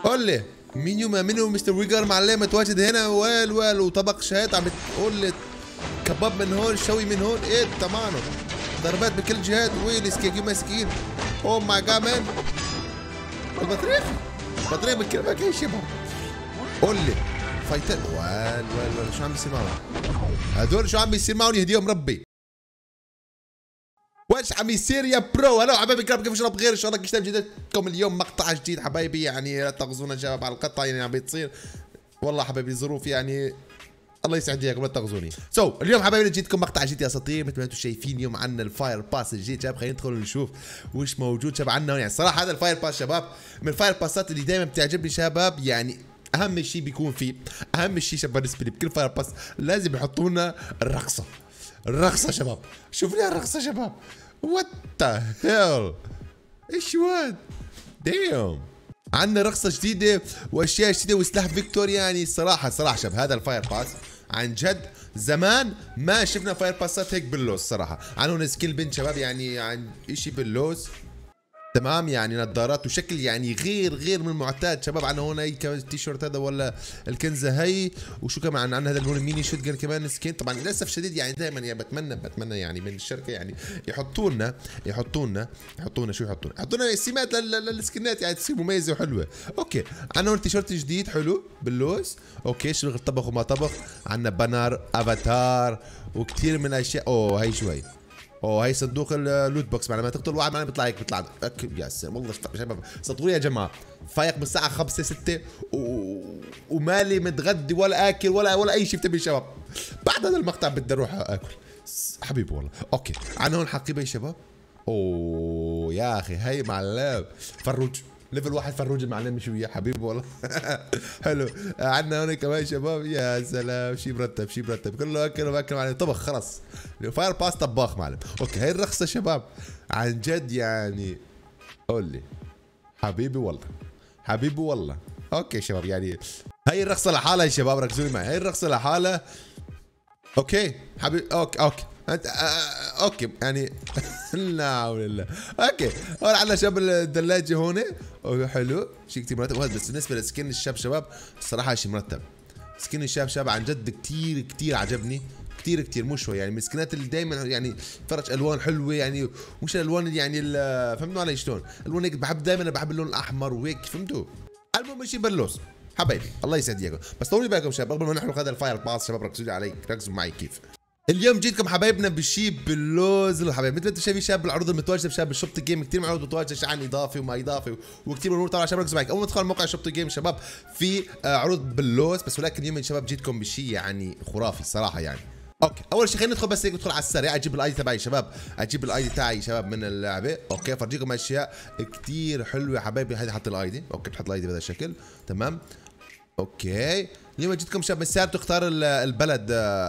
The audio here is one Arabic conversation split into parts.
قول لي منو مستر ويجر معلم متواجد هنا وال وطبق شهيت عم بتقول لي كباب من هون شوي من هون ايه تمام ضربات بكل جهات وين سكيكي مسكين او ماي جاد مان البطريق بكل مكان شبه قول لي فايتل وال شو عم بيصير معهم هدول شو عم بيصير معهم يهديهم ربي وش عم يصير يا برو؟ هلا حبايبي كيف اشرب غير ان شاء الله كشتم جديدكم اليوم مقطع جديد حبايبي يعني لا تغزونا شباب على القطع يعني عم بتصير والله حبايبي ظروف يعني الله يسعد اياكم لا تغزوني. اليوم حبايبي جيتكم مقطع جديد يا اساطير مثل ما انتم شايفين اليوم عندنا الفاير باس الجديد شباب خلينا ندخل نشوف وش موجود شباب عندنا يعني الصراحه هذا الفاير باس شباب من الفاير باسات اللي دائما بتعجبني شباب يعني اهم شيء بيكون فيه اهم شيء شباب بالنسبه لي بكل فاير باس لازم يحطوا لنا الرقصه شباب شوف لي الرقصه شباب وات ذا هيل ايش وات دايم عندنا رقصه جديده واشياء جديده وسلاح فيكتور يعني الصراحه شباب هذا الفاير باس عن جد زمان ما شفنا فاير باسات هيك باللوز صراحه عنهم سكيل بنت شباب يعني عن اشي باللوز تمام يعني نظارات وشكل يعني غير من المعتاد شباب عنا هون هي التيشيرت هذا ولا الكنزه هي وشو كمان عندنا هذا اللون ميني شوت جن كمان سكين طبعا للاسف شديد يعني دائما يعني بتمنى يعني من الشركه يعني يحطوا لنا شو يحطوا لنا سمات للسكنات يعني تصير مميزه وحلوه. اوكي عندنا هون تيشيرت جديد حلو باللوز اوكي شغل طبخ وما طبخ عندنا بانر افاتار وكثير من الاشياء هي شو هي صندوق اللوت بوكس لما تقتل واحد معنا بيطلع هيك بيطلع يا سلام والله شباب صدقوني يا جماعه فايق من الساعه 5 6 ومالي متغدي ولا اكل ولا اي شيء بتبي شباب بعد هذا المقطع بدي اروح اكل حبيبي والله. اوكي عندنا هون حقيبه يا شباب يا اخي هي معلم فروج ليفل واحد فروج المعلم شو يا حبيبي والله حلو عندنا هون كمان شباب يا سلام شيء مرتب كله اكل معلم طبخ خلص فاير باس طباخ معلم. اوكي هي الرخصه شباب عن جد يعني قول لي حبيبي والله اوكي شباب يعني هي الرخصه لحالها يا شباب ركزوا معي هي الرخصه لحالها اوكي حبيبي اوكي انت اوكي يعني لا حول الله. اوكي هون عندنا شباب الثلاجه هون حلو شيء كثير مرتب وهذا بس بالنسبه لسكن الشاب شباب الصراحه شيء مرتب سكن الشاب شباب عن جد كثير عجبني كثير مو شوي يعني من السكنات اللي دائما يعني فرج الوان حلوه يعني مش الالوان يعني فهمتوا علي شلون الوان هيك بحب اللون الاحمر وهيك فهمتوا المهم شيء بلوز حبايبي الله يسعد اياكم بس طولي بالكم شباب قبل ما نحرق هذا الفاير باس شباب ركزوا معي كيف اليوم جيتكم حبايبنا بشيء باللوز الحبايب مثل ما انتم شايفين شباب بالعروض المتواجده بشباب الشوب جيم كثير من العروض متواجده شحن اضافي وما اضافي وكثير من الامور طبعا شباب ركزوا معي اول ما تدخل موقع شوب جيم شباب في عروض باللوز بس ولكن اليوم شباب جيتكم بشيء يعني خرافي صراحه يعني. اوكي اول شيء خلينا ندخل بس هيك ندخل على السريع اجيب الاي دي تبعي شباب اجيب الاي دي تاعي شباب من اللعبه اوكي فرجيكم اشياء كثير حلوه يا حبايبي هيدي حط الاي دي اوكي بتحط الاي دي بهذا الشكل تمام. اوكي اليوم جيتكم شباب مسار تختار البلد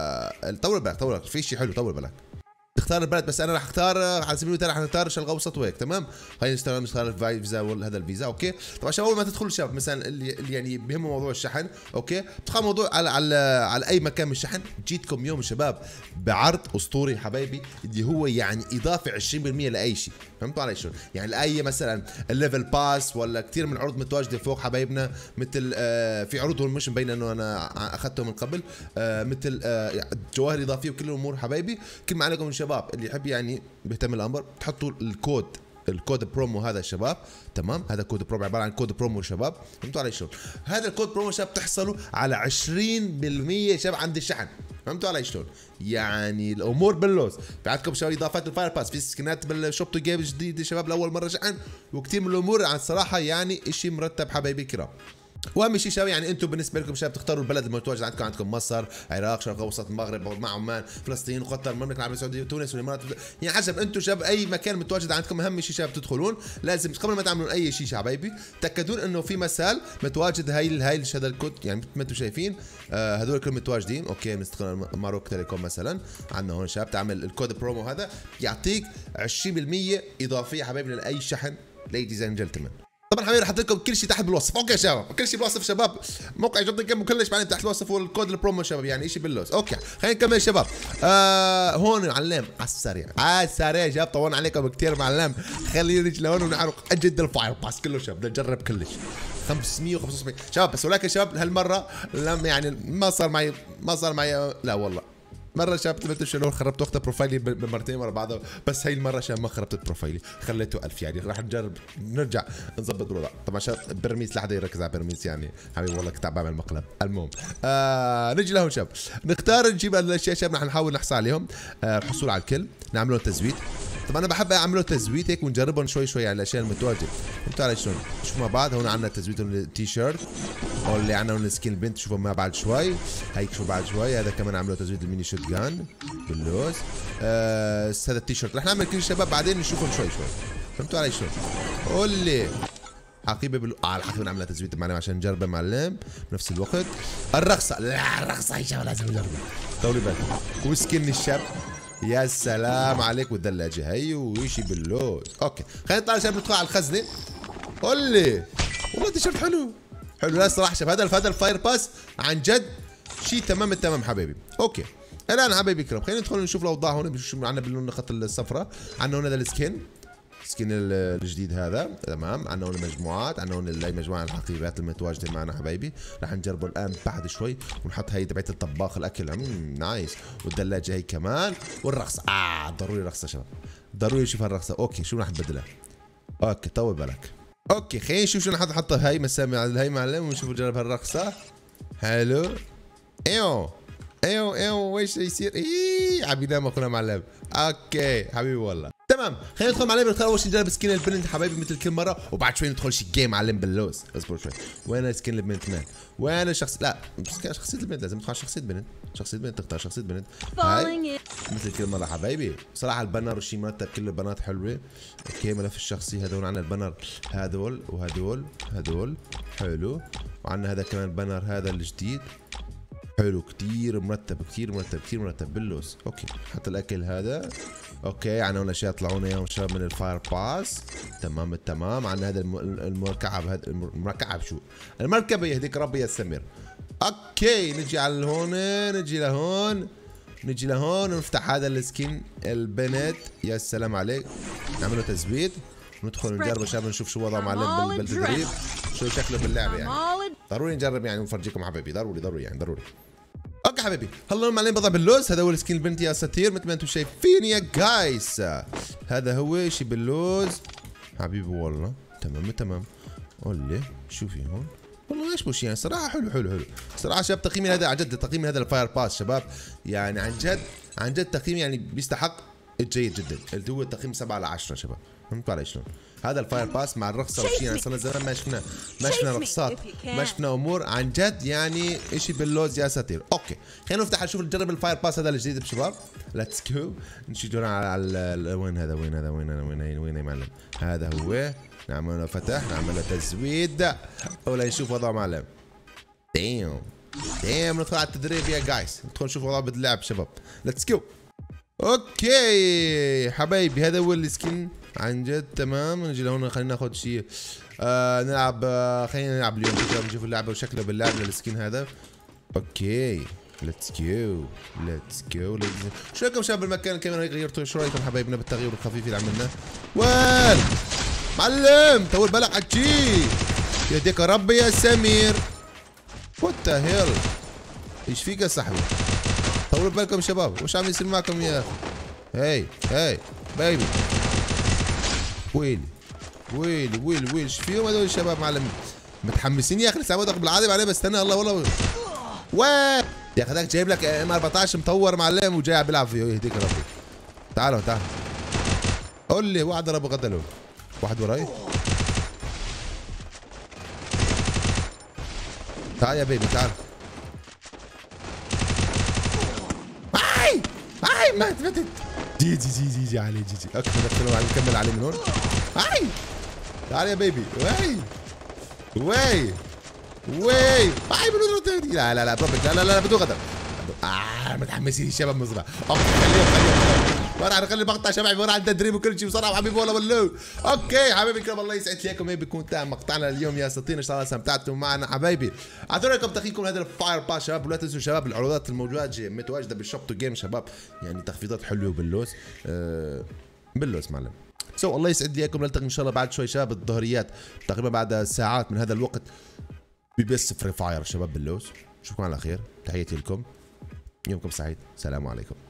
طول بالك في شيء حلو طول بالك تختار البلد بس انا راح اختار على سبيل المثال راح نختار الشرق الاوسط وهيك تمام. خلينا نختار الفيزا هذا الفيزا اوكي. طبعا شباب اول ما تدخلوا شباب مثلا اللي يعني بهمه موضوع الشحن اوكي بتدخل موضوع على اي مكان من الشحن جيتكم يوم شباب بعرض اسطوري حبايبي اللي هو يعني اضافه 20% لاي شيء فهمتوا علي شلون يعني لاي مثلا الليفل باس ولا كثير من العروض متواجده فوق حبايبنا مثل في عروض هون مش مبين انه انا اخذتهم من قبل مثل جواهر اضافيه وكل الامور حبايبي كل ما عليكم شباب اللي يحب يعني بيهتم الامر تحطوا الكود برومو هذا الشباب تمام هذا كود برومو عباره عن كود برومو شباب فهمتوا علي شلون هذا الكود برومو شباب تحصلوا على 20% شباب عند الشحن فهمتوا علي شلون يعني الامور باللوز في عندكم شباب اضافات الفاير باس في سكنات بالشوب تو جيم جديد شباب لاول مره شحن وكثير من الامور عن صراحه يعني شيء مرتب حبايبي الكرام. واهم شيء شباب يعني انتم بالنسبه لكم شباب تختاروا البلد المتواجد عندكم مصر، عراق، شرق الاوسط، المغرب مع عمان، فلسطين، قطر، المملكه العربيه السعوديه، تونس والامارات يعني حسب انتم شباب اي مكان متواجد عندكم اهم شيء شباب تدخلون لازم قبل ما تعملون اي شيء حبايبي تاكدون انه في مسال متواجد هاي هذا الكود يعني مثل ما انتم شايفين هذول كلهم متواجدين اوكي نستخدم ماروك تيليكوم مثلا عندنا هون شباب تعمل الكود برومو هذا يعطيك 20% اضافيه حبايبي لاي شحن ladies and gentlemen طبعا حبايبي حاطط لكم كل شيء تحت بالوصف. اوكي يا شباب، كل شيء بالوصف شباب. موقع جدا جيم وكلش بعدين تحت الوصف، والكود البرومو شباب، يعني شيء باللوز. اوكي خلينا نكمل يا شباب. هون معلم على السريع، على السريع يا شباب. طولنا عليكم كثير معلم. خلينا نجي لهون ونعرف اجد الفاير باس كله شباب. بدنا نجرب كلش 575 شباب بس. ولكن شباب هالمره لم يعني ما صار معي لا والله. مرة شاب تبت شلون خربت وقتها بروفايلي بمرتين ورا بعضها، بس هاي المرة شاب ما خربت بروفايلي، خليته 1000 يعني. راح نجرب نرجع نظبط الوضع. طبعا شاب برميس لا حدا يركز على برميس يعني حبيبي والله كنت عم بعمل مقلب. المهم نجي لهون شاب، نختار نجيب الاشياء شاب رح نحاول نحصل عليهم. الحصول على الكل، نعملوا تزويد. طبعا انا بحب اعملوا تزويد هيك ونجربهم شوي شوي على الاشياء المتواجده. فهمتوا علي شلون؟ شوفوا مع بعض. هون عندنا تزويد التي شيرت، او اللي عندنا هون السكين البنت. شوفوا مع بعض شوي هيك. شوفوا بعد شوي هذا كمان عملوا تزويد الميني شوت جان باللوز. هذا التي شيرت رح نعمل كل شباب بعدين نشوفهم شوي شوي. فهمتوا علي شلون؟ قول لي حقيبه الحقيبه نعملها تزويد معلم عشان نجربها معلم بنفس الوقت. الرقصه، لا الرقصه هي شباب لازم نجربها. طولي بالك. وسكن الشاب، يا سلام عليك. والدلاجه هي وشي باللوز. اوكي خلينا نطلع شباب ندخل على الخزنه. قول لي والله تيشيرت حلو حلو. لا صراحه شباب هذا الفاير باس عن جد شيء تمام التمام حبايبي. اوكي الان حبايبي الكرام خلينا ندخل نشوف الاوضاع هون. بنشوف عندنا باللون الخط الصفراء. عندنا هون هذا السكين الجديد هذا تمام. عندنا هون مجموعات، عندنا هون المجموعه الحقيبات المتواجده معنا حبايبي. رح نجربه الان بعد شوي ونحط هي تبعت الطباخ الاكل. نايس. والثلاجه هي كمان. والرقصه ضروري رقصه شباب، ضروري نشوف هالرقصه. اوكي شو رح نبدلها؟ اوكي طول بالك. اوكي خلينا نشوف شو نحط هي مسامي على هي معلم ونشوف نجرب هالرقصه. حلو. ايوه ويش يصير؟ عم ينام اخونا معلم. اوكي حبيبي والله تمام. خلينا ندخل معلم نختار اول شيء نجرب سكين البنت حبايبي مثل كل مره، وبعد شوي ندخل شي جيم معلم باللوز. اصبر شوي. وين سكين البنت مان؟ وين الشخص؟ لا شخصيه البنت لازم تختار شخصيه بنت. شخصيه بنت تختار شخصيه بنت. هاي مثل كل مره حبايبي. صراحه البنر والشي مرتب كل البنات حلوه. اوكي ملف الشخصي هذول عندنا البنر هذول وهذول حلو. وعندنا هذا كمان البنر هذا الجديد حلو كتير مرتب كتير مرتب باللوز. اوكي حتى الاكل هذا. اوكي عندنا هون اشياء طلعونا اياهم شباب من الفاير باس. تمام التمام. عندنا هذا المركب. هذا المركب شو؟ المركبه يهديك ربي يا سمير. اوكي نجي على هون، نجي لهون ونفتح هذا السكين البنت. يا سلام عليك. نعمله تزويد ندخل نجرب شباب نشوف شو وضعه معلم بالتدريب، شو شكله باللعبه يعني. ضروري نجرب يعني ونفرجيكم حبايبي. ضروري يعني ضروري. اوكي حبيبي هلا معلم بضع باللوز. هذا هو السكين البنت يا ساتير مثل ما انتم شايفين يا جايز. هذا هو شي باللوز حبيبي والله. تمام. قول لي شو في هون؟ والله ايش مش يعني صراحه حلو صراحه شباب. تقييمي هذا عن جد تقييمي هذا الفاير باس شباب يعني عن جد تقييم يعني بيستحق جيد جدا. اللي هو تقييم 7 على 10 شباب. فهمتوا علي شلون؟ هذا الفاير باس مع الرقصه والشيء يعني صرنا زمان ما شفنا رقصات، ما شفنا امور عن جد يعني شيء باللوز يا ساتير. اوكي خلينا نفتح نشوف نجرب الفاير باس هذا الجديد شباب. ليتس جو. نشوف على وين هذا وين يا معلم. هذا هو. نعمل له فتح، نعمل له تزويد ولا نشوف وضعه معلم. دايم ندخل على التدريب يا جايز. ندخل نشوف وضعه باللعب شباب. ليتس جو. اوكي حبايبي هذا هو السكين عن جد تمام. نجي لهون خلينا ناخذ شيء نلعب. خلينا نلعب اليوم نشوف اللعبه وشكله باللعب للسكين هذا. اوكي ليتس جو. شو رايكم شباب بالمكان الكاميرا هيك غيرتوا؟ شو رايكم حبايبنا بالتغيير الخفيف اللي عملناه؟ وين معلم طول بالك عالشي يهديك ربي يا سمير. وات ذا هيل ايش فيك يا صاحبي؟ طولوا بالكم شباب وش عم يصير معكم يا اخي؟ هي بيبي. ويلي ايش فيهم هذول الشباب معلم؟ متحمسين يا اخي. لسه بدك بالعاده عليه بستنى الله والله. وين يا اخي جايب لك ام 14 مطور معلم وجاي عم بيلعب فيه. يهديك ربي. تعالوا قول لي واحد ضرب قتله. واحد وراي. تعال يا بيبي تعال. هاي ماتت. جي عليه جي. اوكي نكمل عليه من هون. هاي تعال يا بيبي. وي هاي بدون. لا بربك لا بدون غدر. متحمسين الشباب مزرعه. اوكي خليهم ما راح نخلي مقطع شباب عباره عن تدريب وكل شيء بصراحه حبيبي والله والله. اوكي حبايبي الكرام الله يسعد ليكم. هيك بيكون انتهى مقطعنا اليوم يا اساطير، ان شاء الله استمتعتوا معنا حبايبي. اعطونا لكم تقييمكم هذا الفاير باس شباب، ولا تنسوا شباب العروضات الموجوده متواجده بالشوب تو جيم شباب، يعني تخفيضات حلوه باللوز باللوز معلم. الله يسعد ليكم. نلتقي ان شاء الله بعد شوي شباب الظهريات تقريبا بعد ساعات من هذا الوقت ببث فري فاير شباب باللوز. اشوفكم على خير، تحياتي لكم، يومكم سعيد، السلام عليكم.